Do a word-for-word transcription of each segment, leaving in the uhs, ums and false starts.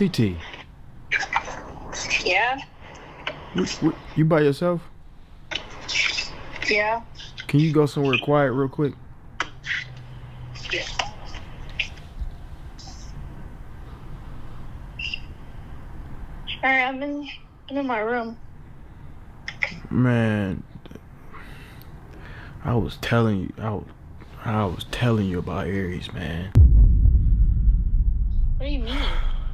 T T. Yeah. You, you by yourself? Yeah. Can you go somewhere quiet real quick? Alright, I'm in I'm in my room. Man, I was telling you, I was, I was telling you about Aries, man. What do you mean?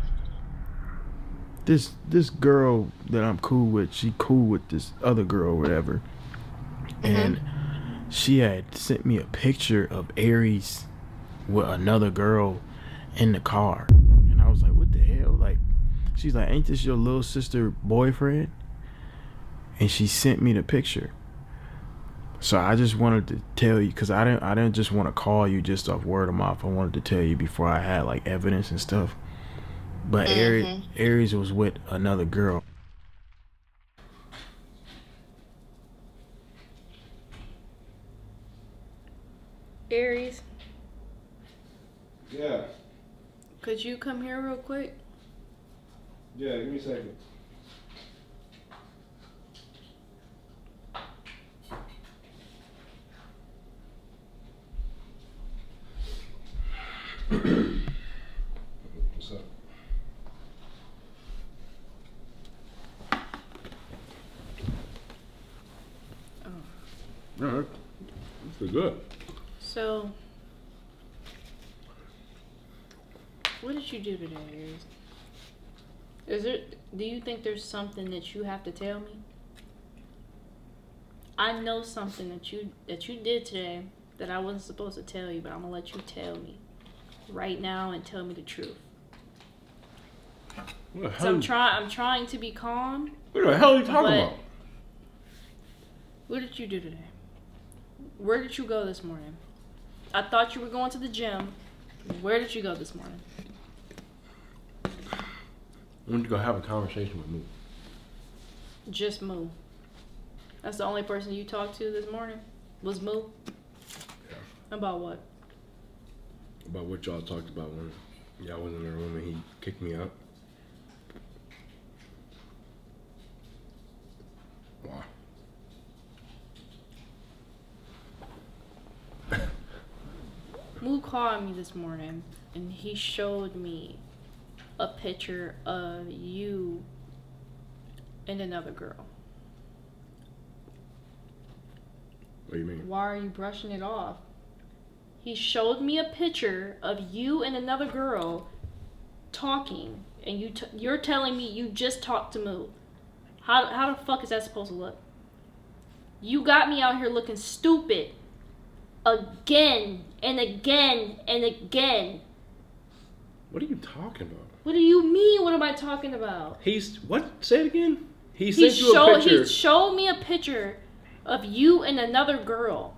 This this girl that I'm cool with, she cool with this other girl or whatever. Mm-hmm. And she had sent me a picture of Aries with another girl in the car. And I was like, what the hell? Like, she's like, ain't this your little sister boyfriend? And she sent me the picture. So I just wanted to tell you, because I didn't I didn't just want to call you just off word of mouth. I wanted to tell you before I had like evidence and stuff. But mm-hmm. Aries, Aries was with another girl. Aries? Yeah. Could you come here real quick? Yeah, give me a second. What's up? Oh. Alright. That's good. So, what did you do today, Aries? Is there, do you think there's something that you have to tell me? I know something that you that you did today that I wasn't supposed to tell you, but I'm gonna let you tell me right now and tell me the truth. What the hell? So I'm trying. I'm trying to be calm. What the hell are you talking about? What did you do today? Where did you go this morning? I thought you were going to the gym. Where did you go this morning? I went to go have a conversation with Moo. Just Moo. That's the only person you talked to this morning? Was Moo? Yeah. About what? About what y'all talked about when y'all was in the room and he kicked me out. Wow. Moo called me this morning and he showed me a picture of you and another girl. What do you mean? Why are you brushing it off? He showed me a picture of you and another girl talking, and you t you're telling me you just talked to Moo. How, how the fuck is that supposed to look? You got me out here looking stupid again and again and again. What are you talking about? What do you mean? What am I talking about? He's what? Say it again. He, He sent you showed a picture. he showed me a picture of you and another girl.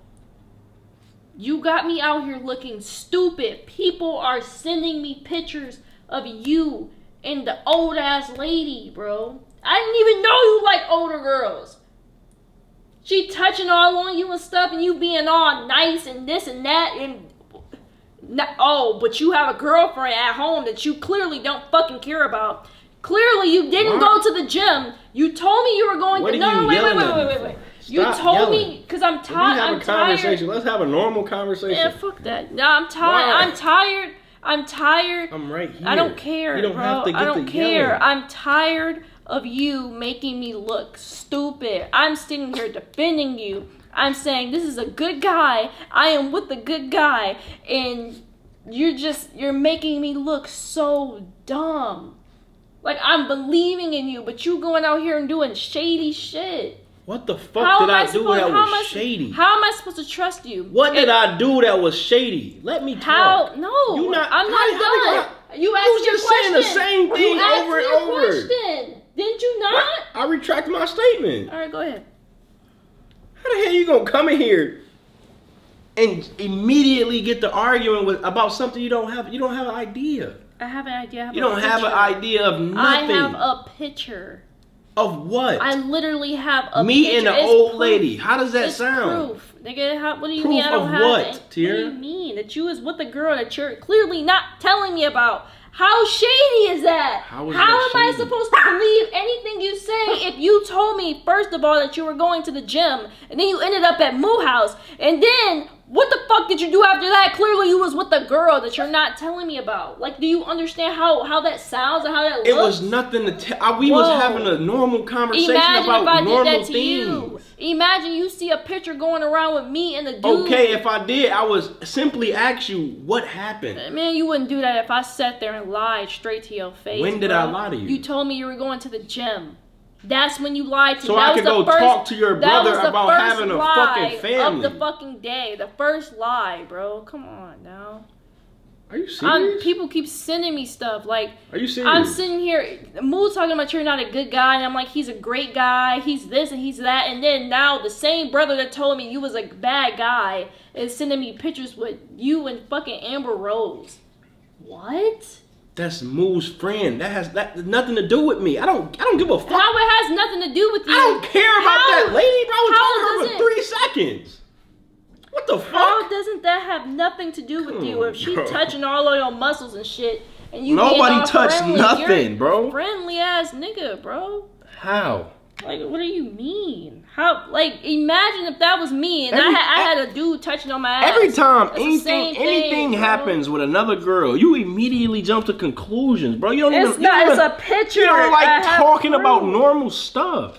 You got me out here looking stupid. People are sending me pictures of you and the old ass lady, bro. I didn't even know you like older girls. She touching all on you and stuff, and you being all nice and this and that, and not, oh, but you have a girlfriend at home that you clearly don't fucking care about. Clearly, you didn't what? go to the gym. You told me you were going. What to are no, you wait, yelling wait, at wait, me wait, for? wait, wait. You Stop told yelling. me because I'm tired. Have I'm a conversation. tired. Let's have a normal conversation. Yeah, fuck that. No, I'm tired. Why? I'm tired. I'm tired. I'm right here. I don't care, You don't bro. have to get I don't the care. yelling. I'm tired of you making me look stupid. I'm sitting here defending you. I'm saying this is a good guy. I am with a good guy, and you're just you're making me look so dumb. Like I'm believing in you, but you going out here and doing shady shit. What the fuck How did am I, I do supposed- that how am was I- shady? How am I supposed to trust you? What did And- I do that was shady? Let me talk. How? No, You not- I'm how- not how you done. gonna- You You asked was your just saying the question. same thing you asked over me and a over. Question. Didn't you not? I retract my statement. All right, go ahead. How the hell you gonna come in here and immediately get to arguing with about something you don't have? You don't have an idea. I have an idea. I have You a don't have an picture. idea of I nothing. have a picture. Of what? I literally have a Me picture. and the It's old proof. lady. How does that It's sound? Proof. Nigga, how, what do you Proof mean I don't of have what, it? What Tiara? do you mean? That you was with a girl that you're clearly not telling me about. How shady is that? How is How that am I shady? supposed to believe anything you say if you told me, first of all, that you were going to the gym, and then you ended up at Moo House, and then what the fuck did you do after that? Clearly you was with a girl that you're not telling me about. Like, do you understand how, how that sounds and how that looks? It was nothing to tell. We Whoa. was having a normal conversation Imagine about if I normal did that to things. you. Imagine you see a picture going around with me and the dude. Okay, if I did, I was simply ask you what happened. Man, you wouldn't do that if I sat there and lied straight to your face. When did bro. I lie to you? You told me you were going to the gym. That's when you lied to me. So that I was could the go first, talk to your that brother was the about first having a lie fucking family. of the fucking day. The first lie, bro. Come on now. Are you serious? I'm, people keep sending me stuff like. Are you serious? I'm sitting here, Moo talking about you're not a good guy, and I'm like, he's a great guy, he's this and he's that, and then now the same brother that told me you was a bad guy is sending me pictures with you and fucking Amber Rose. What? That's Moo's friend. That has that nothing to do with me. I don't. I don't give a fuck. How it has nothing to do with you? I don't care about How- that lady, bro. I was how talking to her does for it- three seconds. What the How fuck? doesn't that have nothing to do with Come you? on, If she bro. touching all of your muscles and shit, and you Nobody being all touched friendly, nothing, you're a bro. Friendly ass nigga, bro. How? Like, what do you mean? How? Like, imagine if that was me and Every- I, had, I had a dude touching on my ass. Every time That's the anything same thing, anything bro. happens with another girl, you immediately jump to conclusions, bro. You don't It's even. not. you don't It's even- a picture. You don't I like have talking about proof. normal stuff.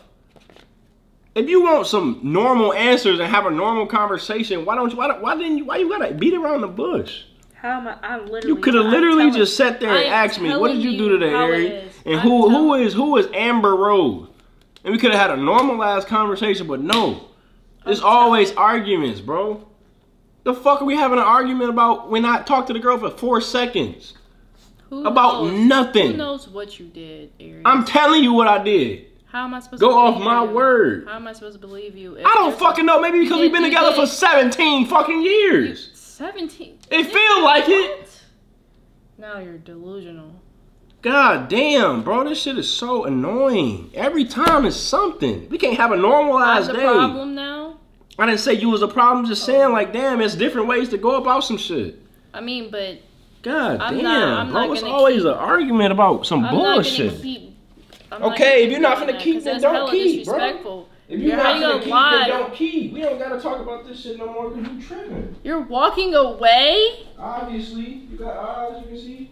If you want some normal answers and have a normal conversation, why don't you? Why, don't- why didn't you? Why you gotta beat around the bush? How am I? I'm literally. You could have I'm literally telling- just sat there and I'm asked me, "What did telling you do today, how it Harry?" is. And I'm who who telling- is who is Amber Rose? And we could have had a normal ass conversation, but no, it's I'm always arguments, bro. The fuck are we having an argument about when I talked to the girl for four seconds? Who About knows? nothing. Who knows what you did, Aries? I'm telling you what I did. How am I supposed Go to off believe my you? word. How am I supposed to believe you? if I don't there's fucking know. Maybe because You we've been did- you together did. for seventeen fucking years. seventeen. It feel like it. What? Now you're delusional. God damn, bro, this shit is so annoying. Every time it's something. We can't have a normalized I'm the day. problem now. I didn't say you was a problem, just saying like, damn, it's different ways to go about some shit. I mean, but God I'm damn, not- I'm bro, not it's gonna always keep- an argument about some I'm not gonna bullshit. keep. I'm not Okay, gonna if you're not doing finna that, keep, 'cause then that's don't hella keep, bro. disrespectful. If you're You're not how you gonna gonna keep, lie? then don't keep. We don't gotta talk about this shit no more because you tripping. You're walking away? Obviously, you got eyes, you can see.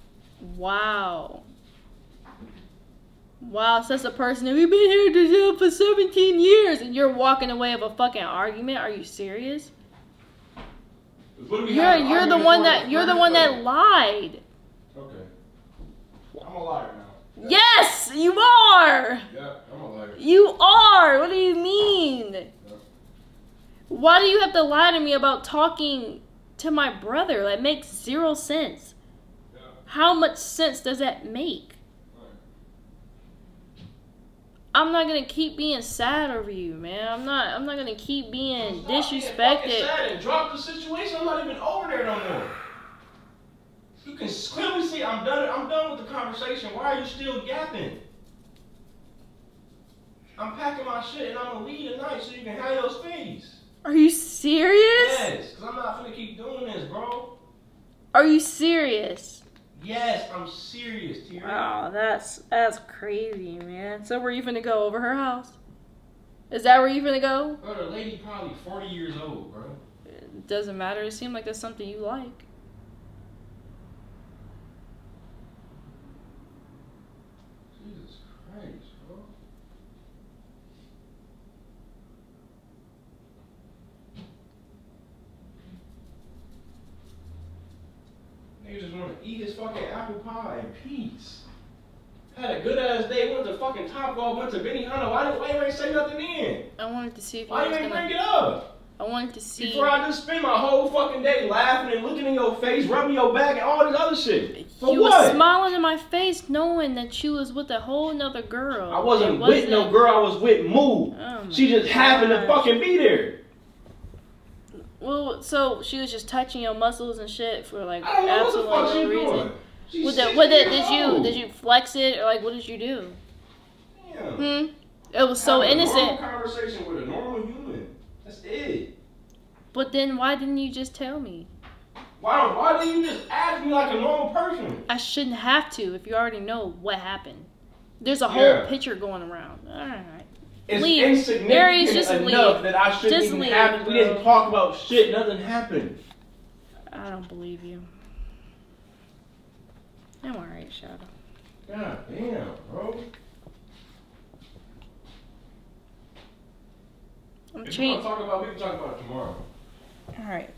Wow. Wow, says a person, we've been here to jail for seventeen years and you're walking away of a fucking argument? Are you serious? What do we You're have an you're the argument one for that in you're the first one that place? lied. Okay. I'm a liar now. Yes, you are. Yeah, I'm a liar. You are. What do you mean? Why do you have to lie to me about talking to my brother? That makes zero sense. Yeah. How much sense does that make? I'm not gonna keep being sad over you, man. I'm not. I'm not gonna keep being Stop being fucking disrespected. sad and drop the situation. I'm not even over there no more. You can clearly see I'm done. I'm done with the conversation. Why are you still yapping? I'm packing my shit and I'm gonna leave tonight so you can have your space. Are you serious? Yes, cause I'm not gonna keep doing this, bro. Are you serious? Yes, I'm serious, Tierra. Wow, that's that's crazy, man. So where you finna go? Over her house? Is that where you finna go? Bro, the lady probably forty years old, bro. It doesn't matter. It seemed like that's something you like. Jesus Christ, bro. Nigga just want to eat his fucking apple pie in peace. Had a good ass day, went to fucking Top Golf, went to Benihana. Why didn't why you ain't say nothing then? I wanted to see if you Why was you ain't bring gonna. it up? I wanted to see. Before I just spend my whole fucking day laughing and looking in your face, rubbing your back and all this other shit. For You what? was smiling in my face, knowing that you was with a whole nother girl. I wasn't It with no girl, I was with Moo. Oh my She just happened to gosh. fucking be there. Well, so she was just touching your muscles and shit for like I don't know what the fuck absolutely she no reason. doing. She's What did sixty what did, years did you old. did you flex it or like what did you do? Damn. Hmm. It was so Have a innocent. normal conversation with a normal human. That's it. But then why didn't you just tell me? Why don't, why didn't you just ask me like a normal person? I shouldn't have to if you already know what happened. There's a whole Yeah. picture going around. Alright. It's Leave. insignificant Aries, just enough leave. that I shouldn't Just even leave, have. We bro. didn't talk about shit. Nothing happened. I don't believe you. I'm alright, Shadow. God damn, bro. I'm If you want changing. to talk about, we can talk about it tomorrow. Alright.